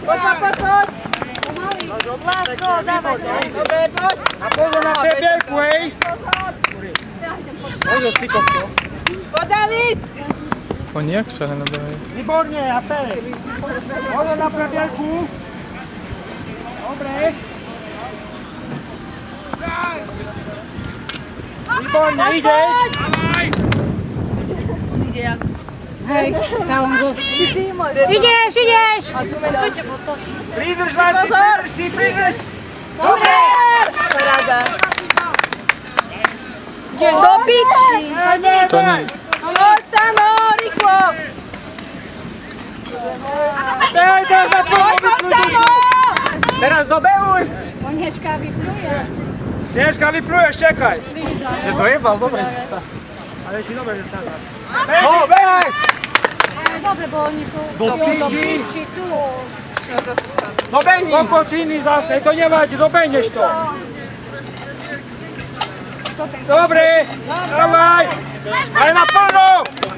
Poď. Lásko, dávaj. Dobre, poď. A pozor na prebielku, hej. Pozor si kopko. Poď, David. Oni jak sa nabehajú? Výborne, a pere. Pozor na prebielku. Dobre. Výborne, ideš. On ide jak... Hej, tam on zo... Ideš! Pridrž, Marci, pridrž. Dobre! Paráda. Do piči! To nie. Poď, Stano, rýchlo! Teraz na pomoc. Teraz dobehuj. Onieška vypluje. Dneska vypluješ, čekaj. Že dojebal, dobre. Ale si dobre, že sa dáš. No, behaj! Dobre, bo oni sú Do piči. tu. Dobehni! Kokociny zase, to nevadí, dobehneš to. Dobre, dávaj! Ale na plno!